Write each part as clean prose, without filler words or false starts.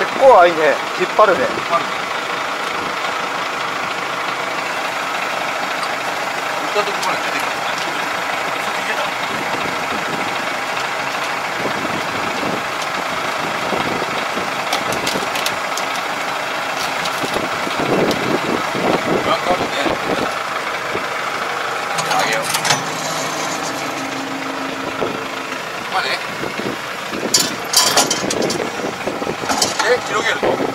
結構あいね、引っ張るね。 打ったとこまで出てくる。なんかあるね。あげよう。まあね。広げると。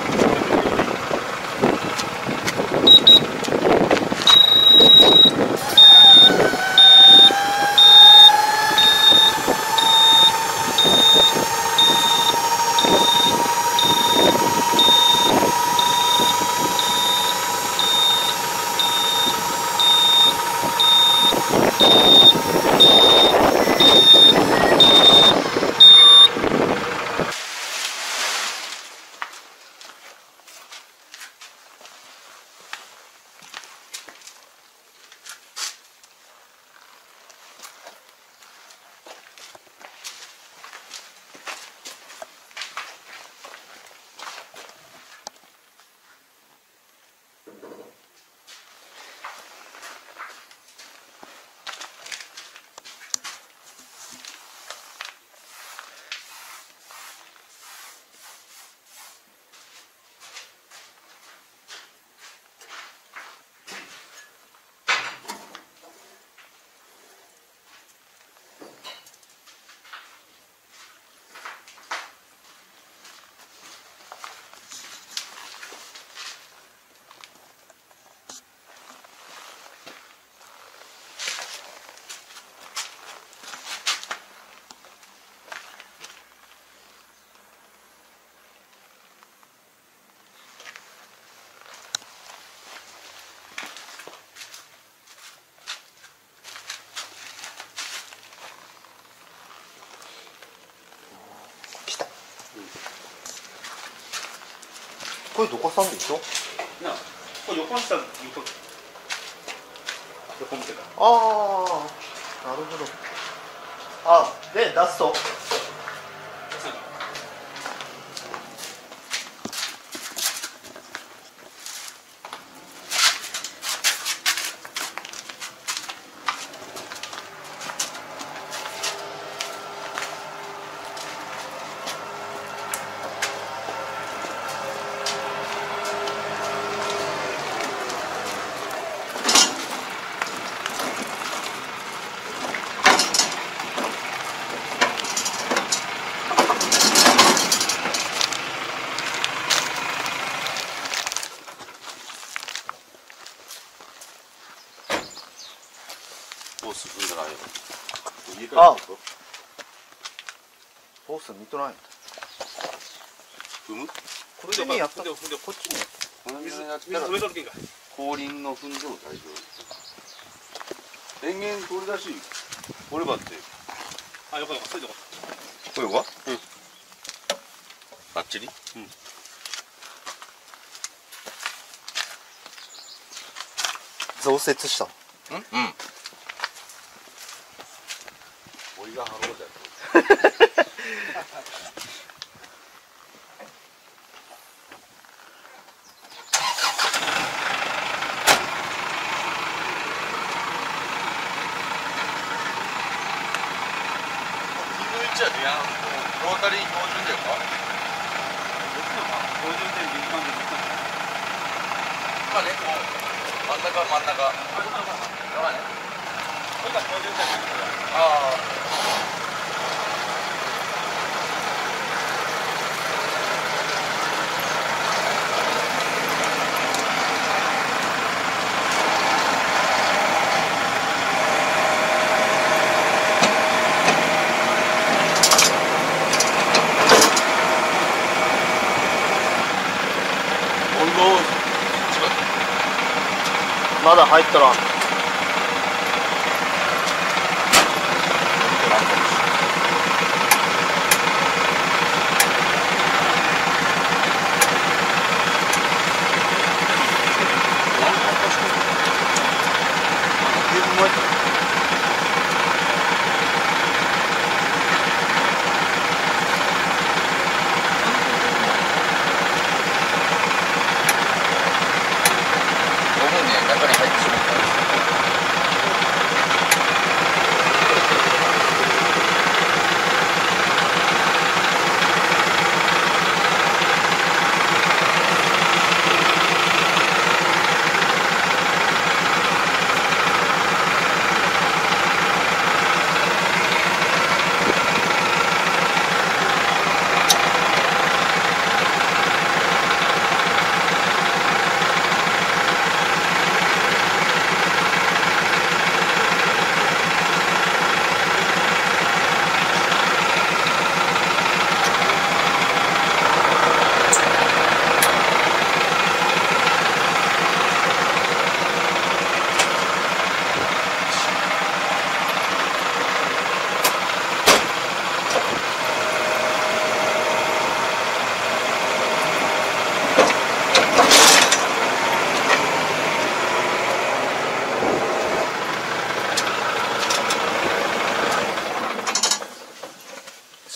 これどこさんでしょ。 なあ、これ横にした横向けた。 ああ、なるほど。あ、で出すと。 ホース踏んだらあれよ。 あ、ホース見とらんやった。 踏む？ こっちにやった。こっちに。 水止めとるけんか。 後輪の踏んでも大丈夫。電源取り出し、こればって。 あ、よかった、そういうとこ。 これは？うん。バッチリ？うん。 増設した。 うん。おいがハローじゃん。じゃあロータリー標準だよか？ 標準点で一番でまあね、こう真ん中。やばいね。 これが標準点。 ああ。 まだ入ったら。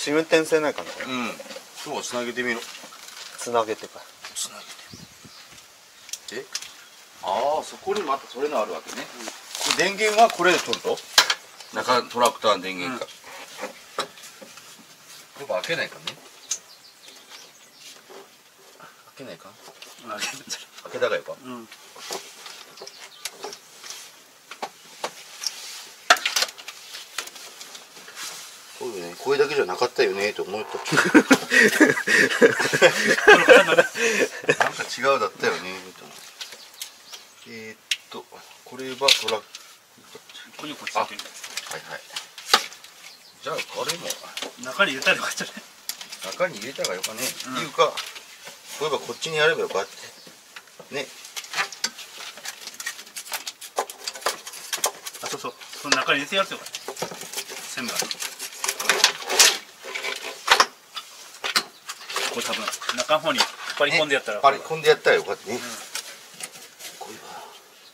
試運転せないかな。 うん今日はつなげてみろ。 つなげてか。 つなげてで、ああそこにまたそれのあるわけね、これ電源はこれで取ると中トラクターの電源か、これ開けないかね。開けないか開けたがよか。 うん。 そうよね、これだけじゃなかったよねと思ったなんか違うだったよねとこれはトラック、 ここにこっちついてる。 はいはい。じゃあこれも中に入れたらよかったね。 中に入れたがよかね、いうかそういえばこっちにやればよかってね。 あ、そうそう。その中に入れてやるとよかった。全部。これ多分中の方に引っ張り込んでやったら。 引っ張り込んでやったらよかったね。これは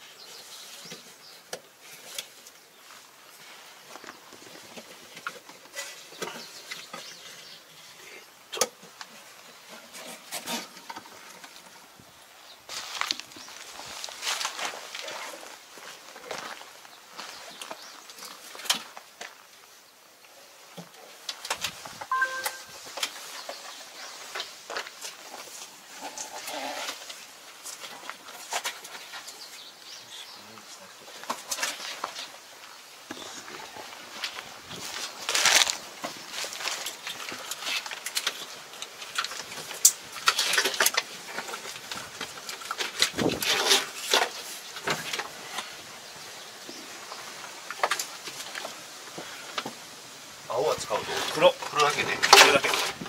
青は使うと黒だけでこれだけ。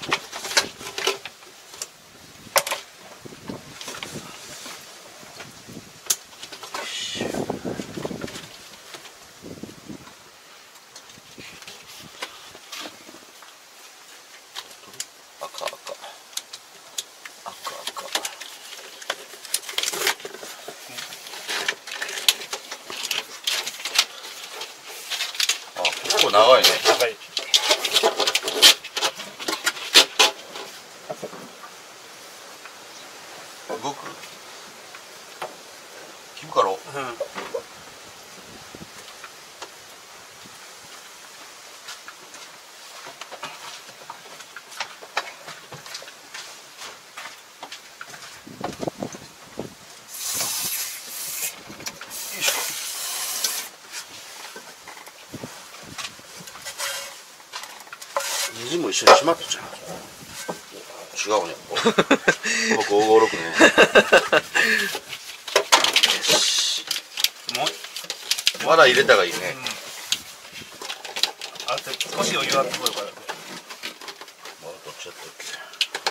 赤あ、結構長いね。 長い。 動く聞くかろ。 うん。 水も一緒にしまったじゃん。違うね。ここ556ね。よし。 もう。 まだ入れたがいいね。 あと少し余裕あった方がよかった。 まだどっちやったっけ。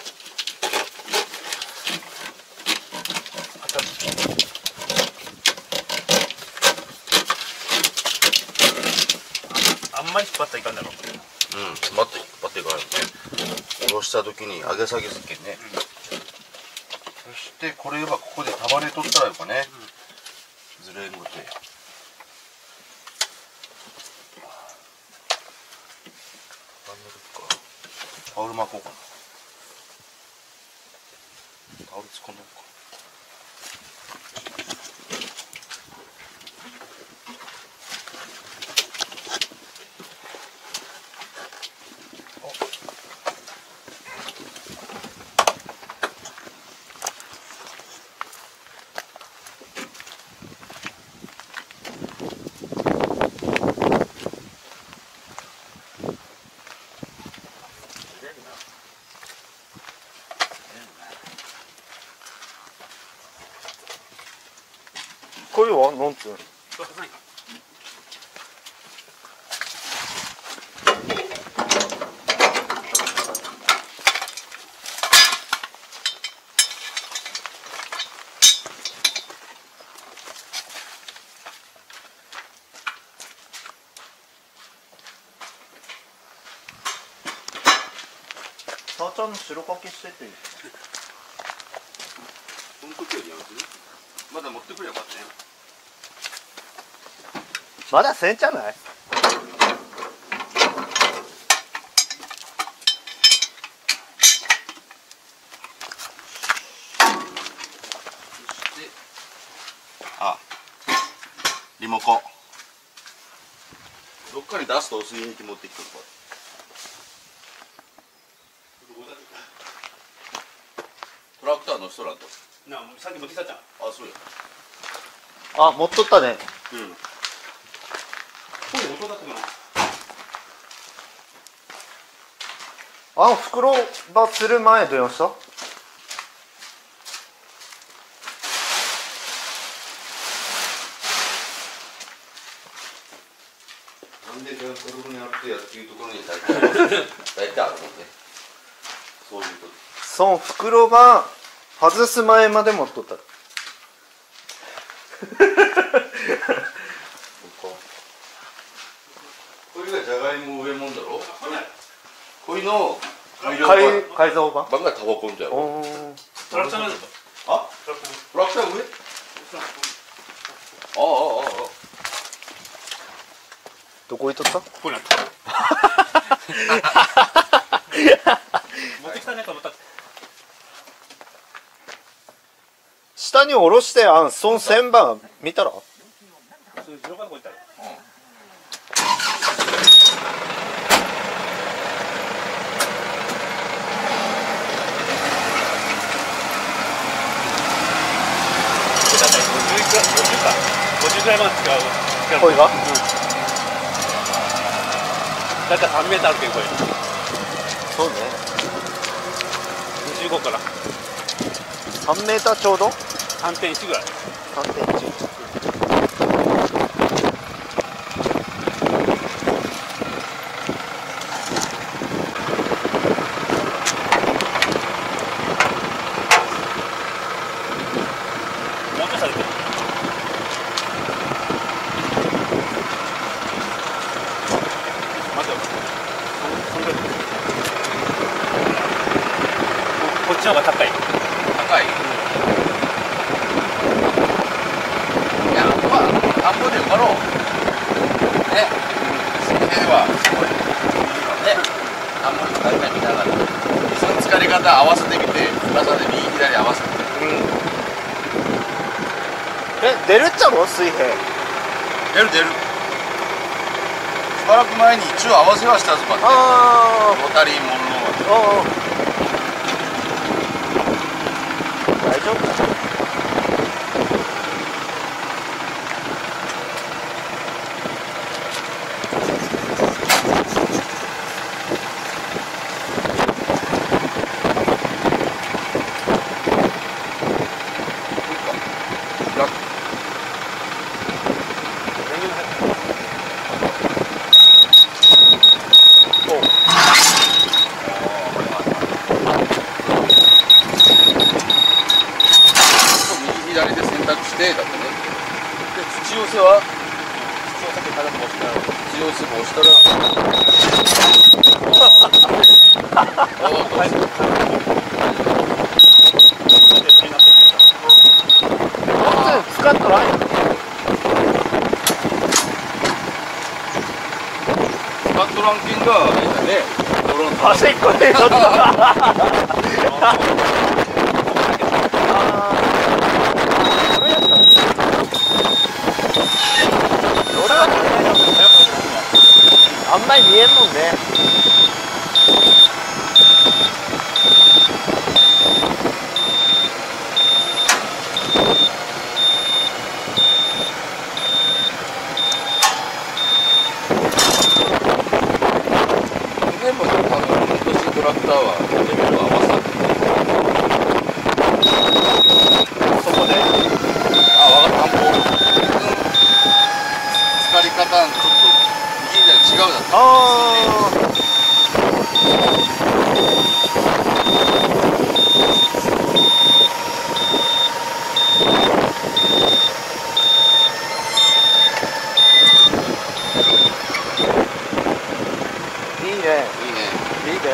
あんまり引っ張ったらいかんだろう。 うん、待ってからね。下ろした時に上げ下げすっけんね。そしてこれはここで束ね取ったらよかね。ずれんごて。タオル巻こうかな。タオル突っ込んでおこうか。 これはなんつうの。さあちゃんの白かけしてていい。 その時よりやめてね。まだ持ってくればよかったね。 まだせんじゃない。 リモコンどっかに出すと水平器持ってきてるから。トラクターの人らと。 なあ、さっき持ってきたじゃん。 あ、そうや。 あ、持っとったね。 うん。 これ音だったかな。 袋ばする前どうした？ なんでゴルフにあるとやっていうところに大体あるもんね。そういうと。 その袋ば外す前まで持っとった。 これがじゃがいも上もんだろ。これの改造版？ 版がタバコンじゃろ。 トラクターなんだ。 あ？トラクター上？ああ。 どこ行っとった？ ここにあった。持ってきたねと思った。 下に下ろしてその旋盤見たら？ それどこ行ったら。50ぐらいまで使う。 これが？ だいたい3メーターあるけどこれ。 そうね。 25から 3メーターちょうど？ 3.1 ぐらい。 3.1。 もうちょいされてる。待てよ。こっちの方が高い。 高い。いや、まあ、田んぼで埋まろう。ね。水平はすごい。ね。田んぼに大体見ながら。その疲れ方合わせてみて、深さで右左合わせて。 出るっちゃろ水平。 出る。しばらく前に一応合わせはしたぞかって。ロタリーモンロー大丈夫か？ 右左で選択してだってね。で土寄せは土寄せも押したら使っとらんよ。 スカットランキングがね、 端っこでちょっとあんまり見えんもんね。 でも多分今年トラクターはレベルを合わせてそこで。 あ、分かった。もう疲れ方ちょっと右左違うだった。 いいね。 いいね。 いいね。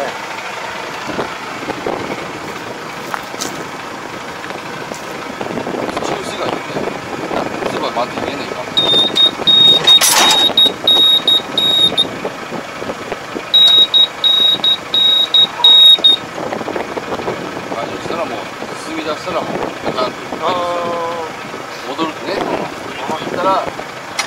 土寄せがいいね。すごい待って見えないかも。解除したらもう進み出したらもうガタンと戻るとね、そのまま行ったら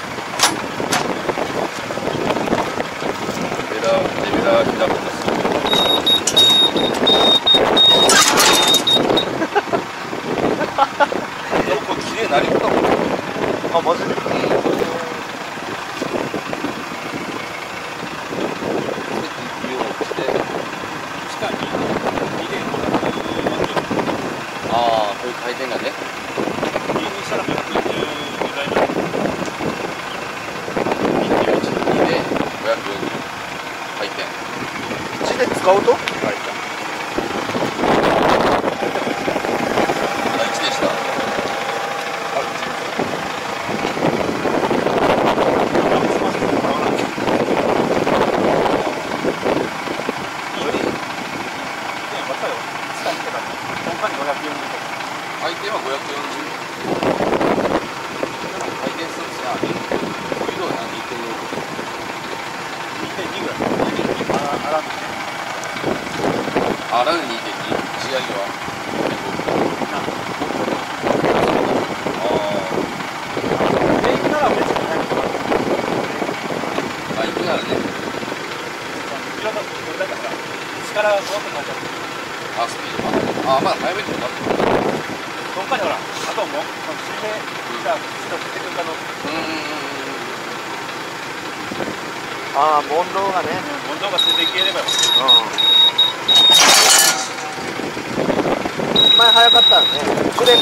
ああ、そういう回転がね。 入にしたら540ぐらいの 21で540回転。 1で使うとあ、1でした。回転は540。回転するしな。5移動何 2.2ぐらい。 あらぬ2.2。仕上げは。 で行くなら別に早くあ、行くならね。 いろんなこれだから力が怖くなっちゃう。 あ、スピード。あ、まだ早めにかかってる。 そっかにほら、あともう水平が一つ出てくるかのああ問答がね問答がついていければよ。 前早かったらねこれ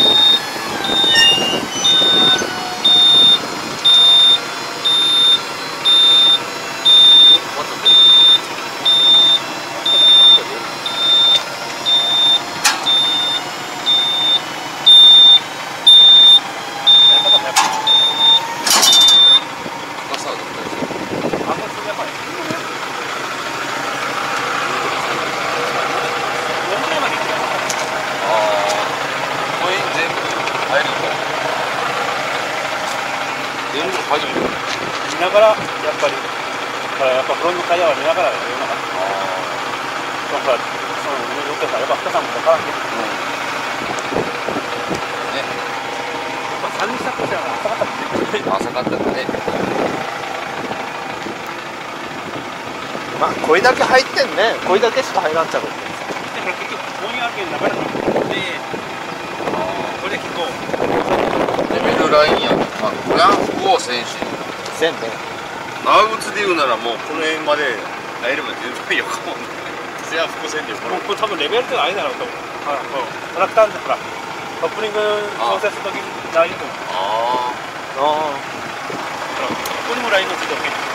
見ながらやっぱりやっぱフロントタイヤは見ながら世の中だからその乗ってたらやっぱ深さも分からんけどね。 やっぱ3にしたとしては浅かったって浅かったね。 まあこれだけ入ってんねこれだけしか入らんちゃうだから結局こういうわけになかなかでこれで結構レベルラインや。あ、これは不合選手。 全ね長靴で言うならもうこの辺まで入れば十分よかもんね。せや伏線でこれ。 もうこれ多分レベルってのはあれだろうと思う。トラクターでほらカップリング調整するときにラインと思う。 ああほらここにもラインのついてるけど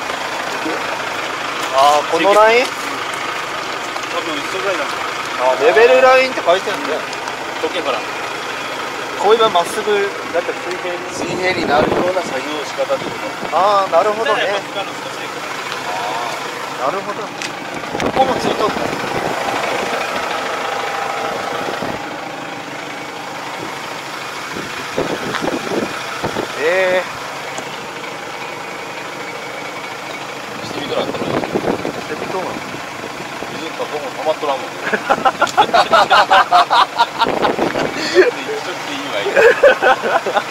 あこのライン多分一緒ぐらいなんだあレベルラインって書いてんね時計ほらこういうまっすぐだって水平にあ、水平になるような作業仕方ってこと。 ああなるほどねやっぱ使うの少しでいくなるほどここもついとったしてみとらんとらん。 してみとんの水かどうも溜まっとらんもんね。一緒っていいわいい。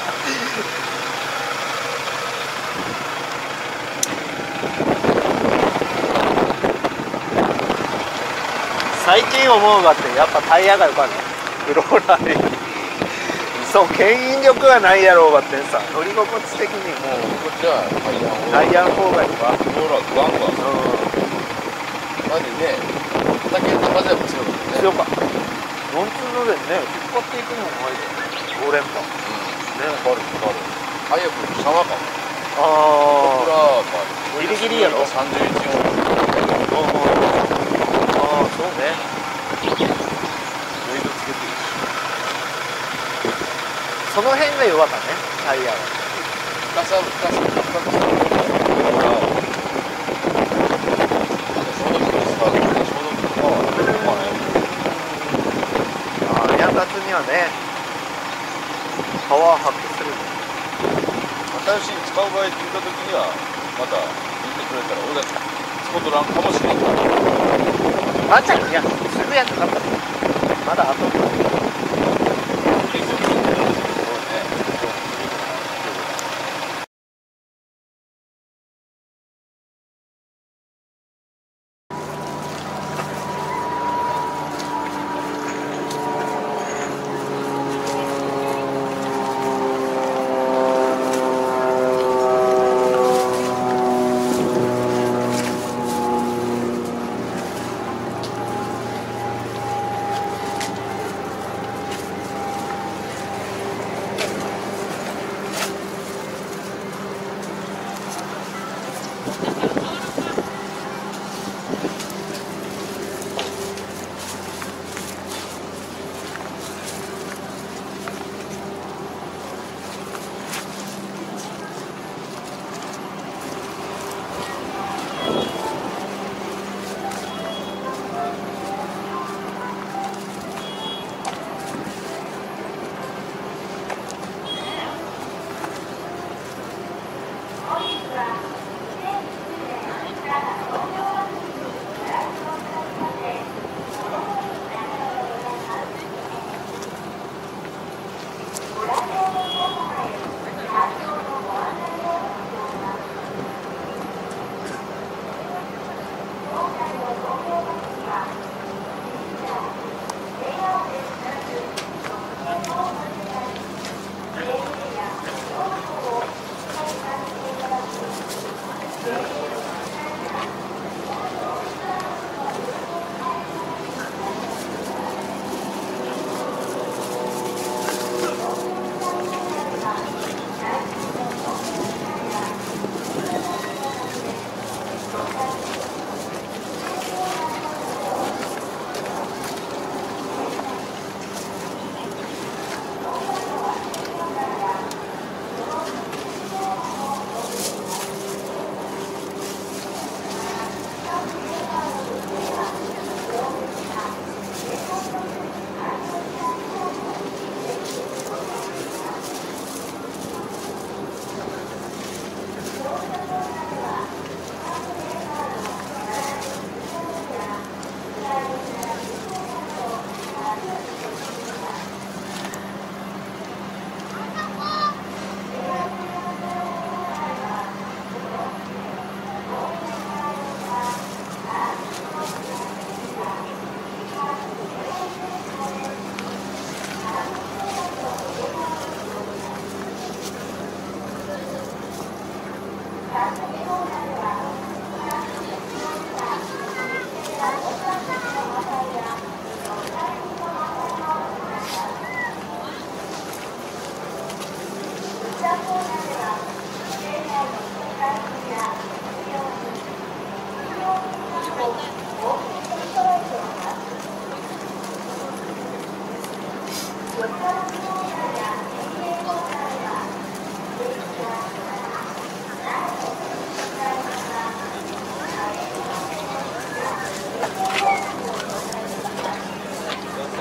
最近思うがってやっぱタイヤがよかねフローラーでそう牽引力がないやろうがってさ乗り心地的にもうこっちはタイヤの方がいいわローラーグワングワン。マジね、畑の風も強くてね。 強かった4つのでね引っ張っていくのもないで5連覇ね、バルバル。早くシャワーかも。 あ僕らはギリギリやろ 31音。 あそうねメイドつけてるし。 その辺が弱かったねタイヤは深さ深さだから。消毒スタートで消毒パワーでまあね。 ああヤンタツにはねパワー発揮する新しい使う場合って言った時にはまた言ってくれたら俺が使うとらんかもしれんから。 まっちゃんいやすぐやんなかったまだあとい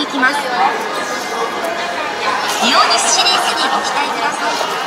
きます。イオニスシリーズにご期待ください。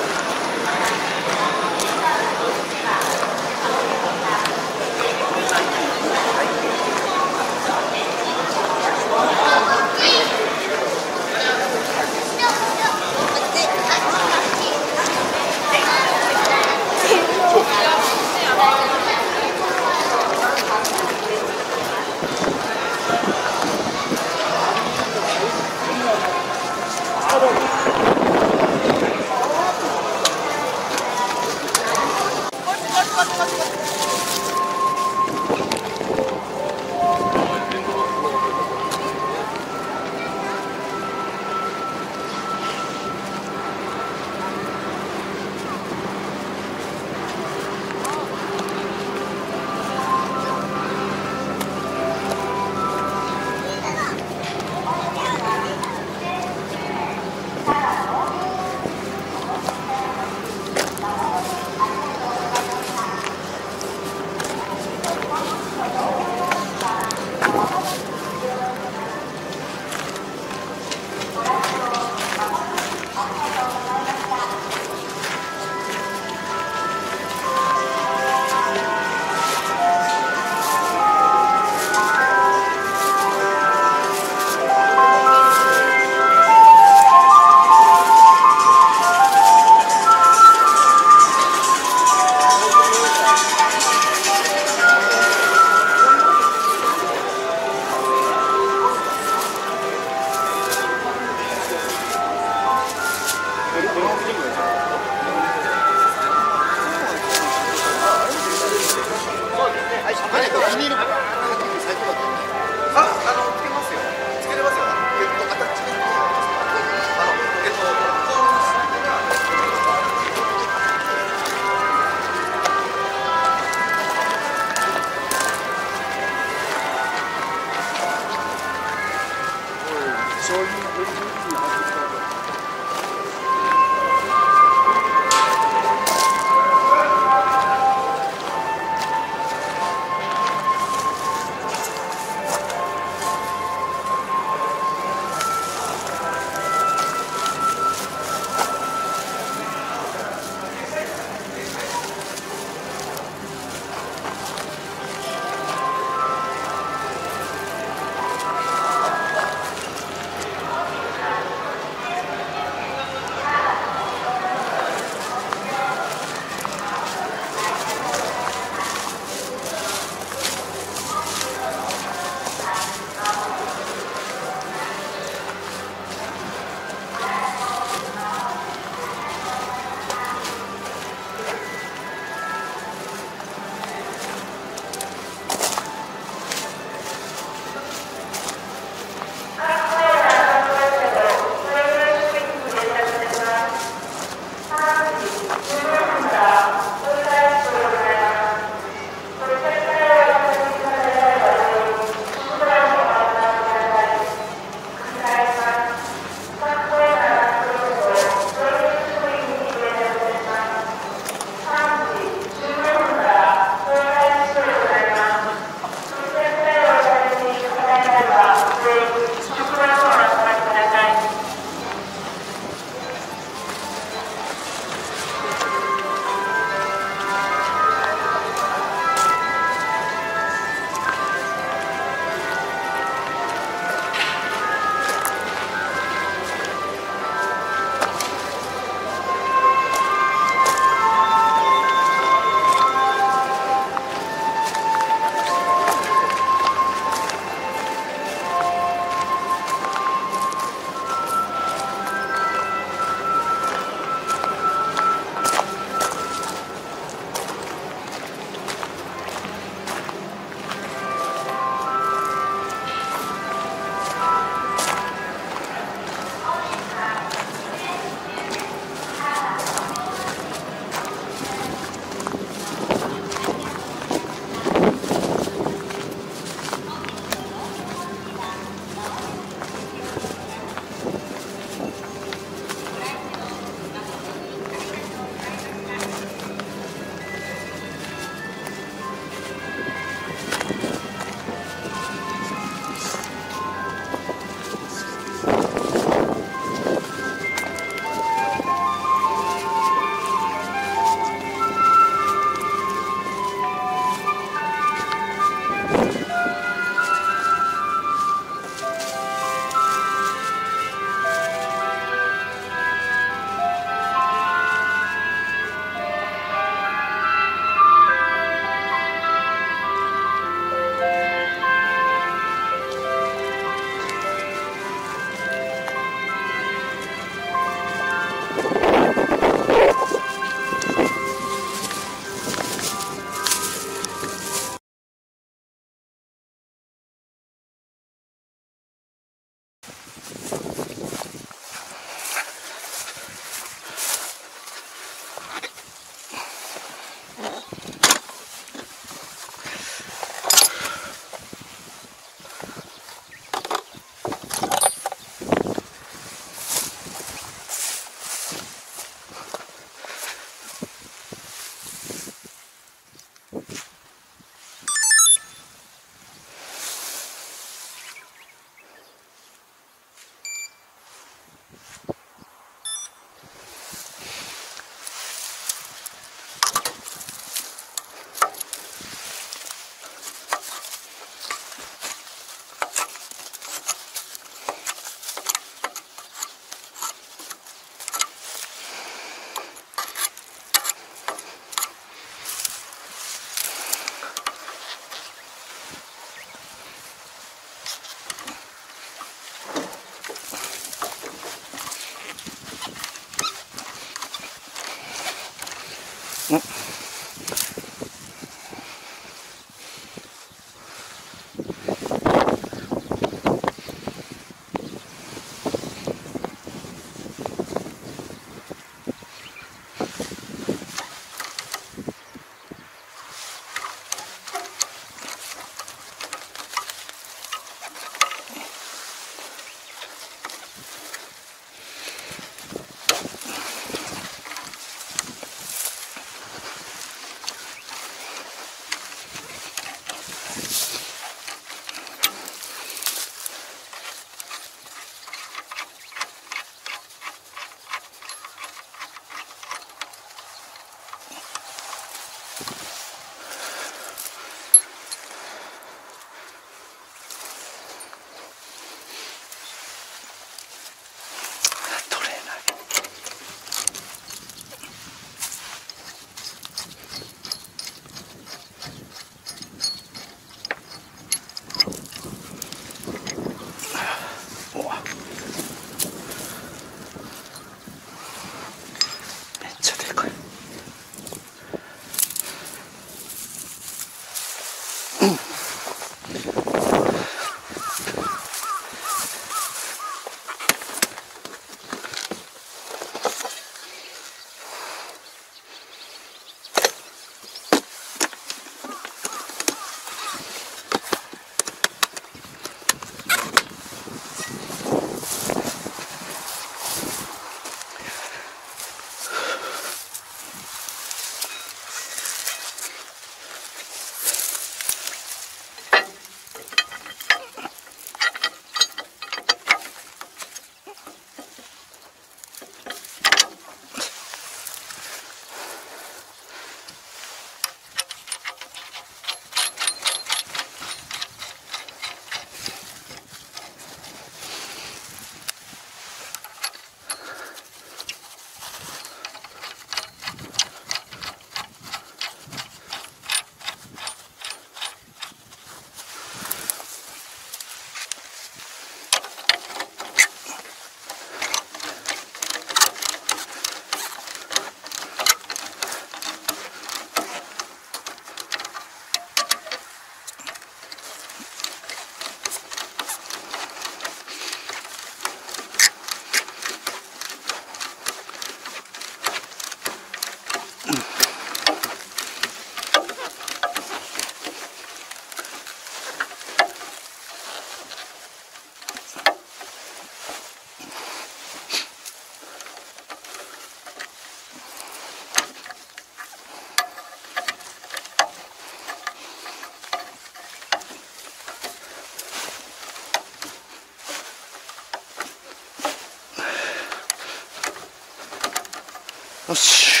よし。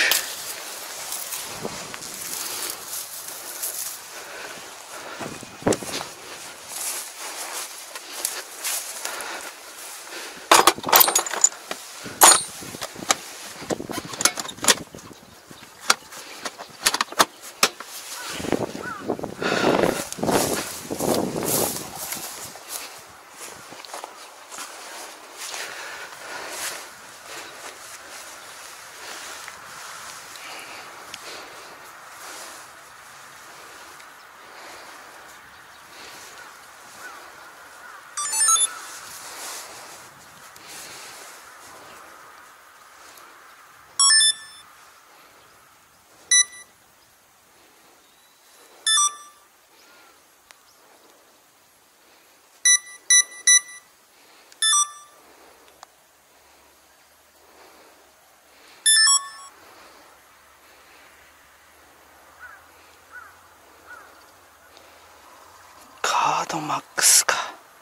カードマックスか。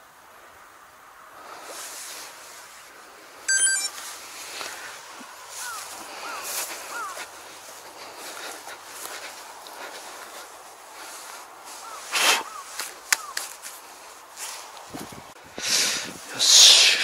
よし。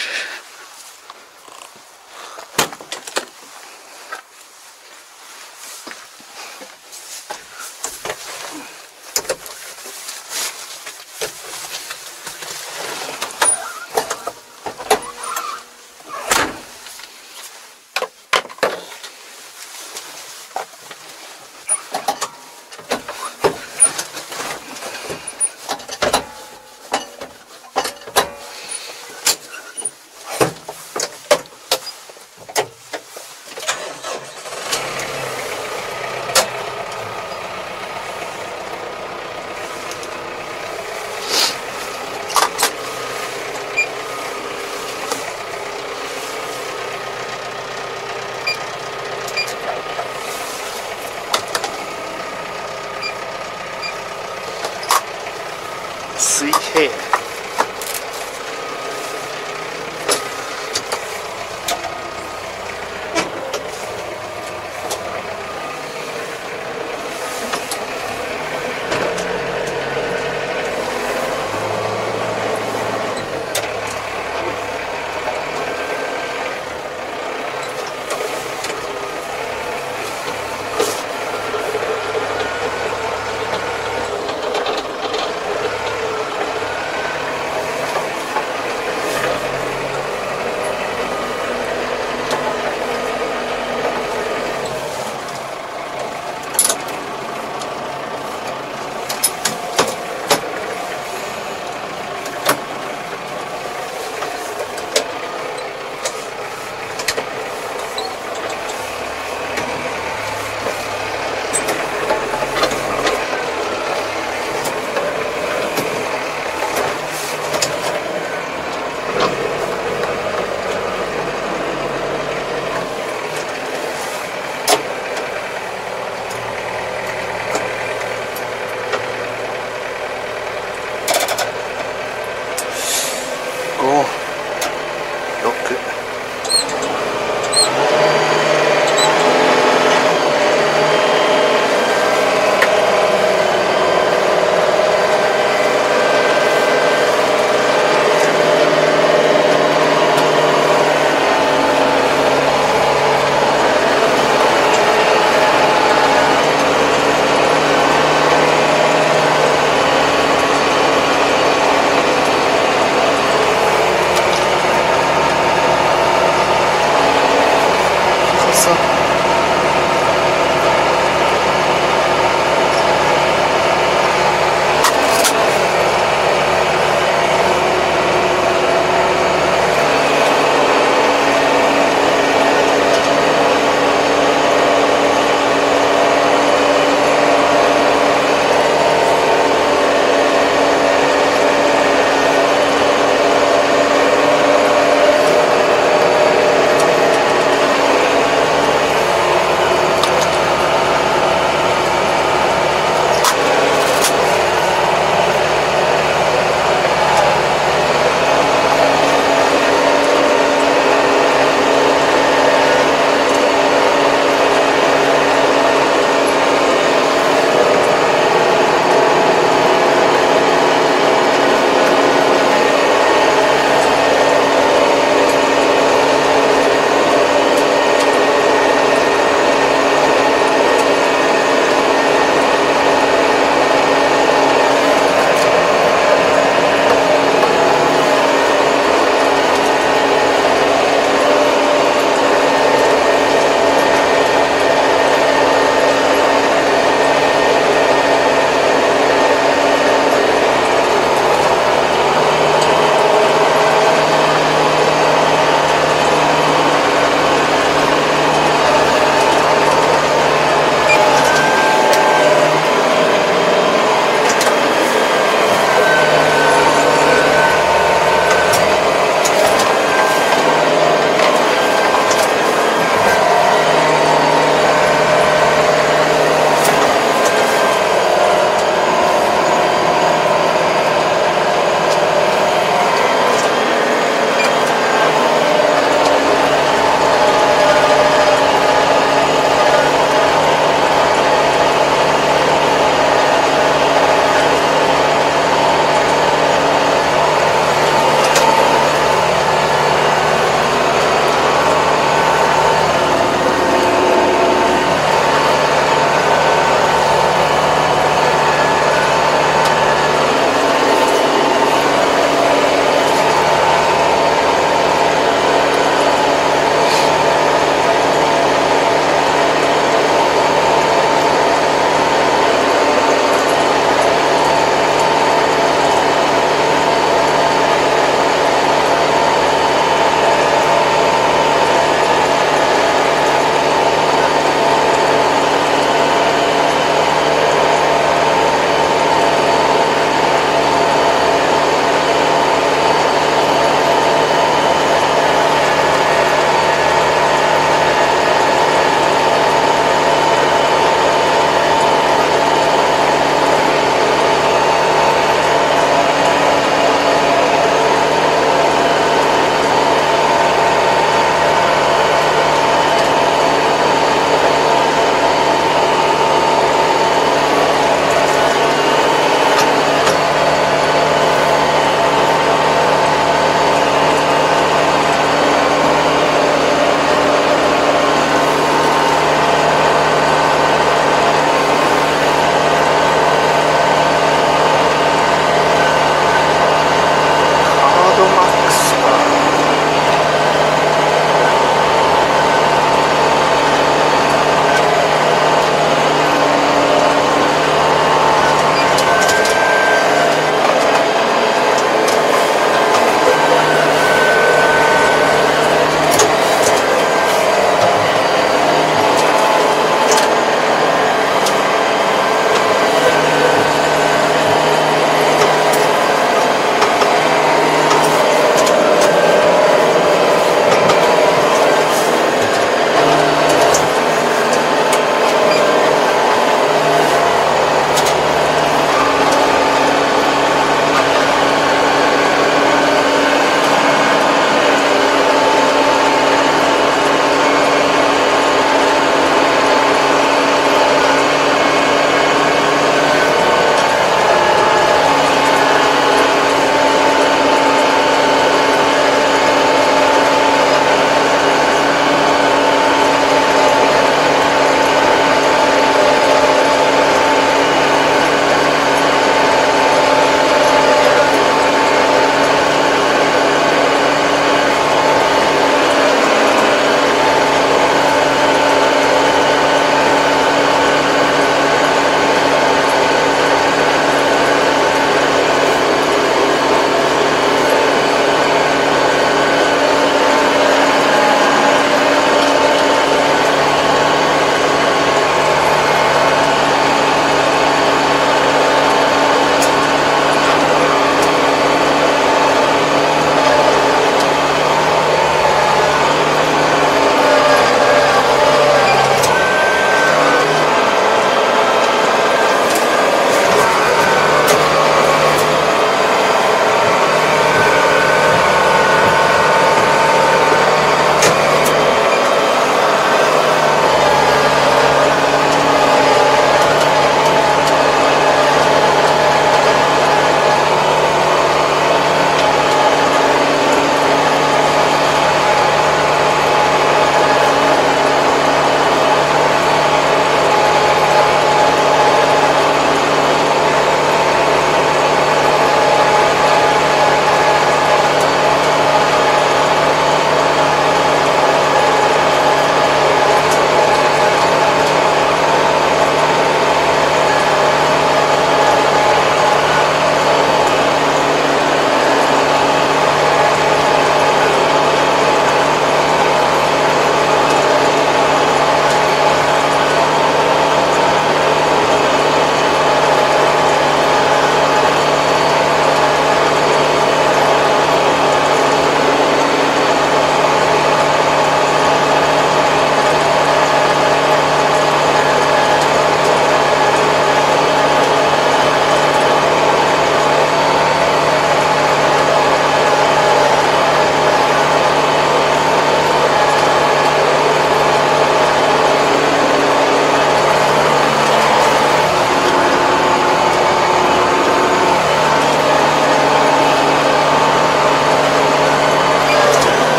水平。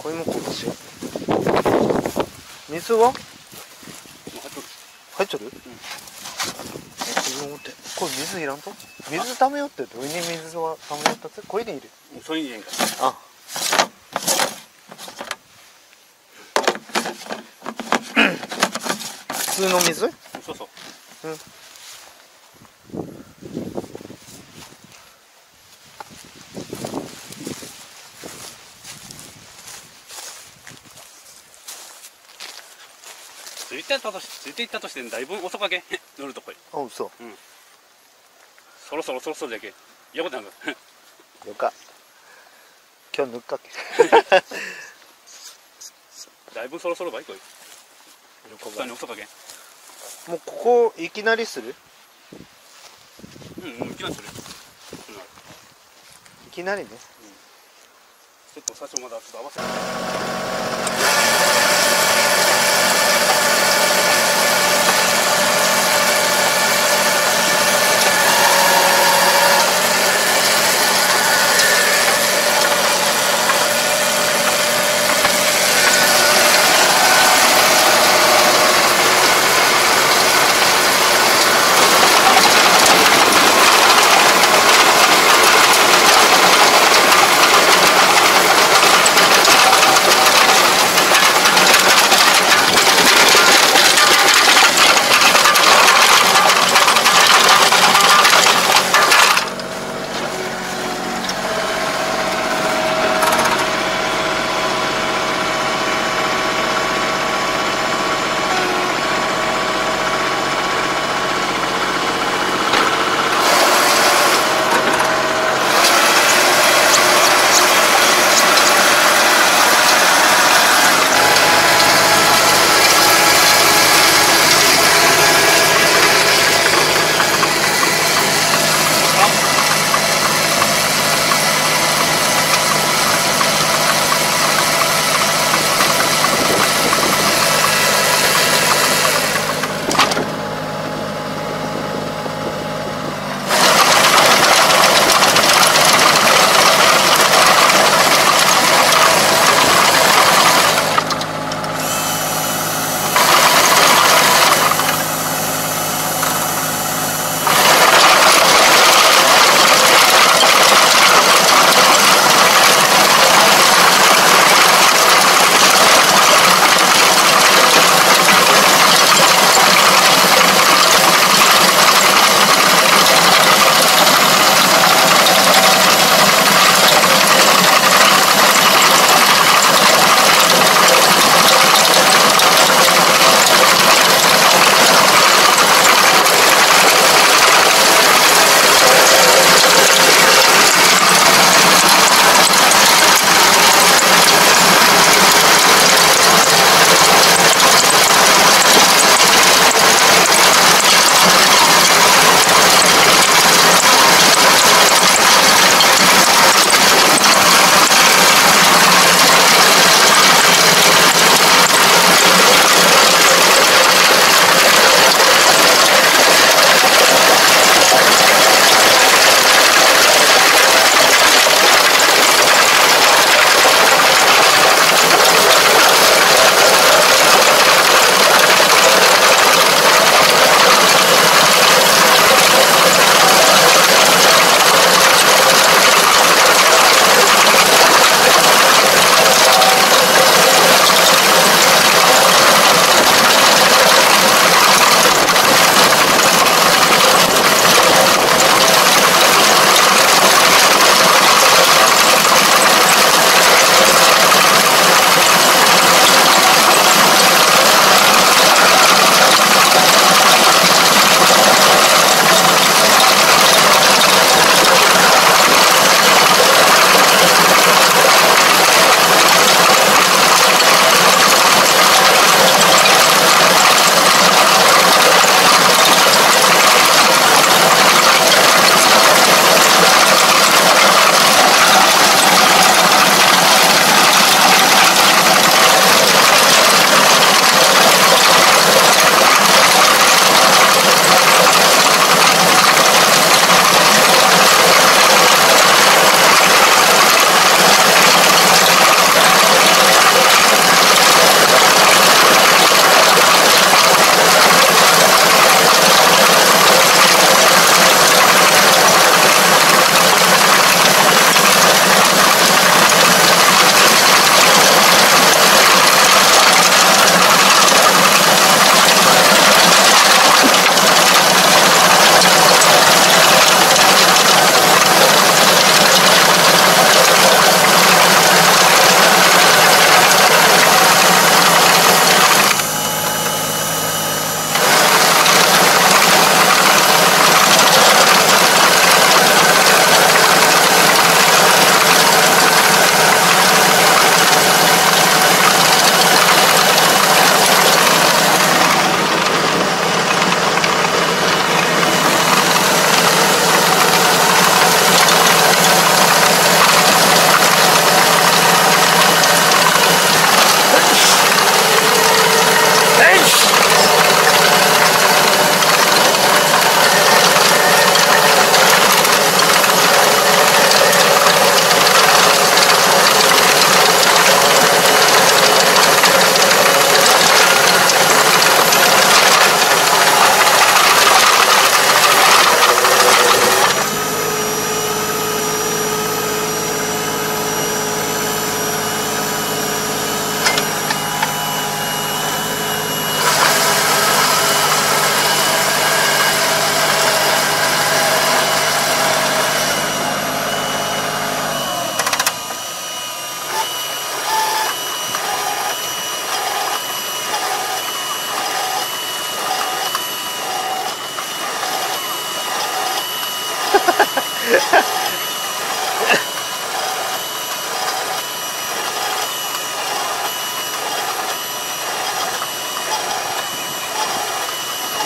これもこっち。水は入っちゃる？自分持って。これ水いらんと？水溜めよってどういうに水は溜めよったって？これでいる？ それに入れんかあ。普通の水？ そうそう。 うん。 ついていったとしてだいぶ遅かけ乗るとこい。 あ、嘘。 うん。そろそろだけ。よくなんか。 よか。今日塗っかけ。 だいぶそろそろばいこい。 横下に遅かけ。 もうここいきなりする？ うん、いきなりする。 いきなりね。 ちょっと最初まだちょっと合わせて。 こ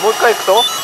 もう一回行くと